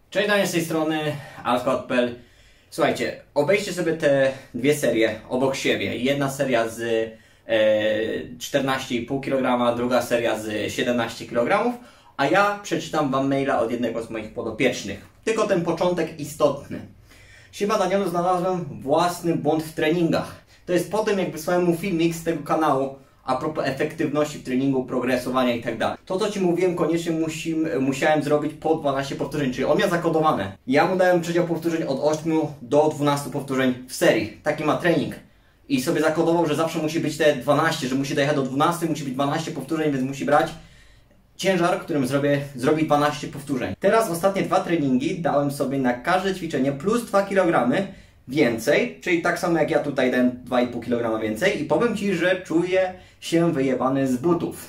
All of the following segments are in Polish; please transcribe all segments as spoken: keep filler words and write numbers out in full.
Cześć, Daniel z tej strony, alfcode kropka p l. Słuchajcie, obejrzcie sobie te dwie serie obok siebie. Jedna seria z e, czternaście i pół kilograma, druga seria z siedemnaście kilogramów, a ja przeczytam Wam maila od jednego z moich podopiecznych. Tylko ten początek istotny. Siema Danielu, znalazłem własny błąd w treningach. To jest po tym, jak wysłałem mu filmik z tego kanału a propos efektywności w treningu, progresowania i tak dalej. To, co Ci mówiłem, koniecznie musi, musiałem zrobić po dwanaście powtórzeń, czyli on miał zakodowane. Ja mu dałem przedział powtórzeń od ośmiu do dwunastu powtórzeń w serii. Taki ma trening. I sobie zakodował, że zawsze musi być te dwanaście, że musi dojechać do dwunastu, musi być dwanaście powtórzeń, więc musi brać ciężar, którym zrobię, zrobi dwanaście powtórzeń. Teraz ostatnie dwa treningi dałem sobie na każde ćwiczenie plus dwa kilogramy więcej, czyli tak samo jak ja tutaj dałem dwa i pół kilograma więcej i powiem Ci, że czuję się wyjebany z butów.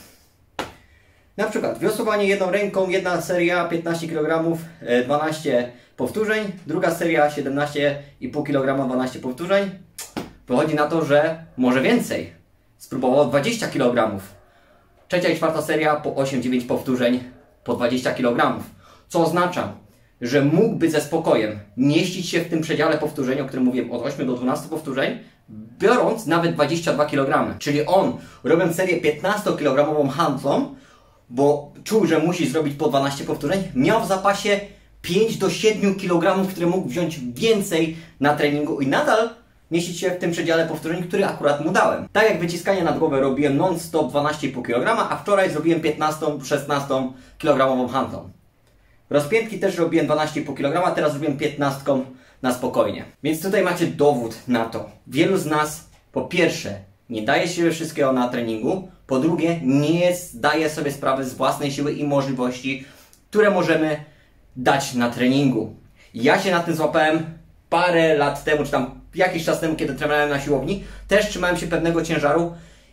Na przykład wiosłowanie jedną ręką, jedna seria piętnaście kilogramów, dwanaście powtórzeń, druga seria siedemnaście i pół kilograma, dwanaście powtórzeń. Wychodzi na to, że może więcej. Spróbował dwadzieścia kilogramów. Trzecia i czwarta seria po osiem dziewięć powtórzeń po dwadzieścia kilogramów. Co oznacza, że mógłby ze spokojem mieścić się w tym przedziale powtórzeń, o którym mówiłem, od ośmiu do dwunastu powtórzeń, biorąc nawet dwadzieścia dwa kilogramy. Czyli on, robiąc serię piętnastokilogramową handlą, bo czuł, że musi zrobić po dwanaście powtórzeń, miał w zapasie pięć do siedmiu kilogramów, które mógł wziąć więcej na treningu i nadal mieścić się w tym przedziale powtórzeń, który akurat mu dałem. Tak jak wyciskanie nad głowę robiłem non-stop dwanaście i pół kilograma, a wczoraj zrobiłem piętnaście szesnaście kilogramową handlą. Rozpiętki też robiłem dwanaście i pół kilograma, teraz robiłem piętnaście na spokojnie. Więc tutaj macie dowód na to. Wielu z nas, po pierwsze, nie daje siły wszystkiego na treningu, po drugie, nie zdaje sobie sprawy z własnej siły i możliwości, które możemy dać na treningu. Ja się na tym złapałem parę lat temu, czy tam jakiś czas temu, kiedy trenowałem na siłowni, też trzymałem się pewnego ciężaru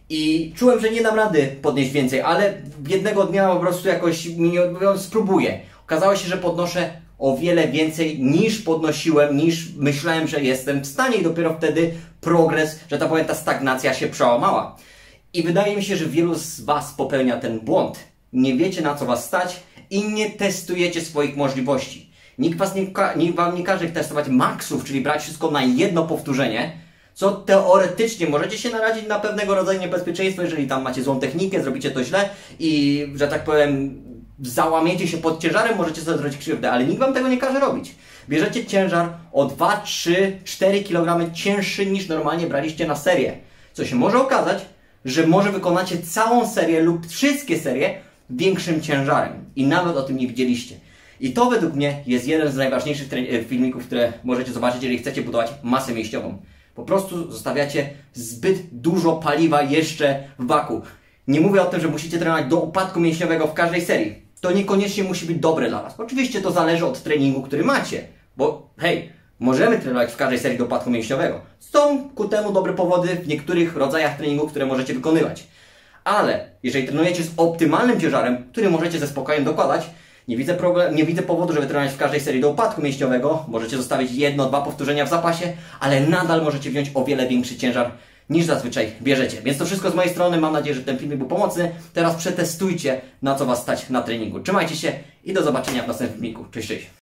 i czułem, że nie dam rady podnieść więcej, ale jednego dnia po prostu jakoś spróbuję. Okazało się, że podnoszę o wiele więcej niż podnosiłem, niż myślałem, że jestem w stanie i dopiero wtedy progres, że ta powiem, ta stagnacja się przełamała. I wydaje mi się, że wielu z Was popełnia ten błąd. Nie wiecie, na co Was stać i nie testujecie swoich możliwości. Nikt, was nie, nikt Wam nie każe testować maksów, czyli brać wszystko na jedno powtórzenie, co teoretycznie możecie się narazić na pewnego rodzaju niebezpieczeństwo, jeżeli tam macie złą technikę, zrobicie to źle i, że tak powiem, załamiecie się pod ciężarem, możecie sobie zrobić krzywdę, ale nikt Wam tego nie każe robić. Bierzecie ciężar o dwa, trzy, cztery kilogramy cięższy niż normalnie braliście na serię. Co się może okazać, że może wykonacie całą serię lub wszystkie serie większym ciężarem i nawet o tym nie widzieliście. I to według mnie jest jeden z najważniejszych filmików, które możecie zobaczyć, jeżeli chcecie budować masę mięśniową. Po prostu zostawiacie zbyt dużo paliwa jeszcze w baku. Nie mówię o tym, że musicie trenować do upadku mięśniowego w każdej serii. To niekoniecznie musi być dobre dla Was. Oczywiście to zależy od treningu, który macie. Bo hej, możemy trenować w każdej serii do upadku mięśniowego. Są ku temu dobre powody w niektórych rodzajach treningu, które możecie wykonywać. Ale jeżeli trenujecie z optymalnym ciężarem, który możecie ze spokojem dokładać, nie widzę, problem, nie widzę powodu, żeby trenować w każdej serii do upadku mięśniowego. Możecie zostawić jedno, dwa powtórzenia w zapasie, ale nadal możecie wziąć o wiele większy ciężar niż zazwyczaj bierzecie. Więc to wszystko z mojej strony. Mam nadzieję, że ten filmik był pomocny. Teraz przetestujcie, na co Was stać na treningu. Trzymajcie się i do zobaczenia w następnym filmiku. Cześć, cześć.